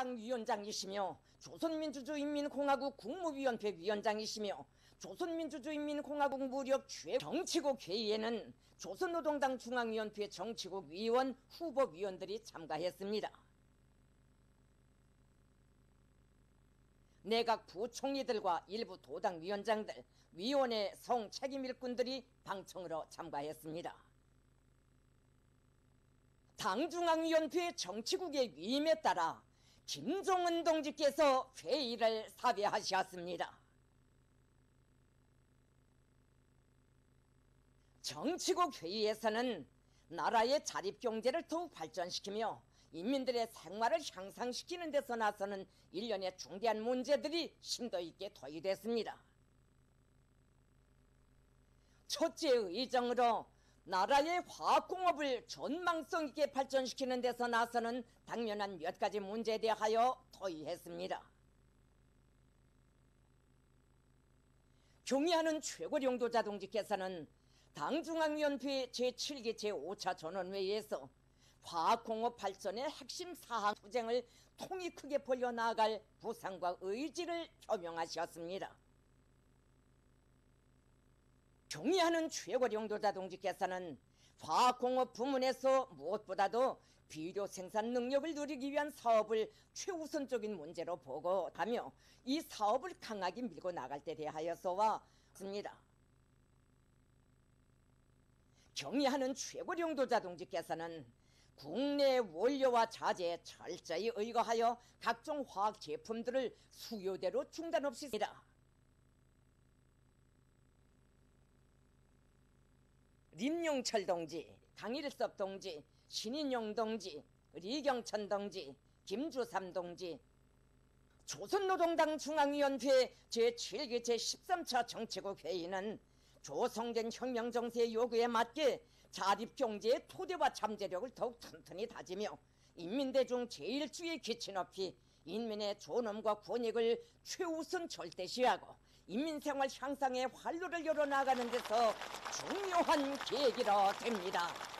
당중앙 위원장이시며 조선민주주의인민공화국 국무위원회 위원장이시며 조선민주주의인민공화국 무력 정치국 회의에는 조선노동당 중앙위원회 정치국 위원 후보위원들이 참가했습니다. 내각 부총리들과 일부 도당위원장들, 위원회 성책임 일꾼들이 방청으로 참가했습니다. 당중앙위원회 정치국의 위임에 따라 김종은 동지께서 회의를 사회하셨습니다. 정치국 회의에서는 나라의 자립경제를 더욱 발전시키며 인민들의 생활을 향상시키는 데서 나서는 일련의 중대한 문제들이 심도 있게 토의됐습니다. 첫째 의정으로 나라의 화학공업을 전망성 있게 발전시키는 데서 나서는 당면한 몇 가지 문제에 대하여 토의했습니다. 경의하는 최고령도자 동지께서는 당중앙위원회 제7기 제5차 전원회의에서 화학공업 발전의 핵심 사항 투쟁을 통이 크게 벌려나갈 부상과 의지를 표명하셨습니다. 경의하는 최고령도자 동지께서는 화학공업 부문에서 무엇보다도 비료 생산 능력을 누리기 위한 사업을 최우선적인 문제로 보고 하며 이 사업을 강하게 밀고 나갈 때 대하여서와 습니다. 경의하는 최고령도자 동지께서는 국내 원료와 자재에 철저히 의거하여 각종 화학 제품들을 수요대로 중단 없이 씁니다. 림용철 동지, 강일섭 동지, 신인용 동지, 리경천 동지, 김주삼 동지, 조선노동당 중앙위원회 제7기 제13차 정치국 회의는 조성된 혁명 정세의 요구에 맞게 자립경제의 토대와 잠재력을 더욱 튼튼히 다지며 인민대중 제1주의 기치 높이 인민의 존엄과 권익을 최우선 절대시하고 인민생활 향상의 활로를 열어나가는 데서 중요한 계기로 됩니다.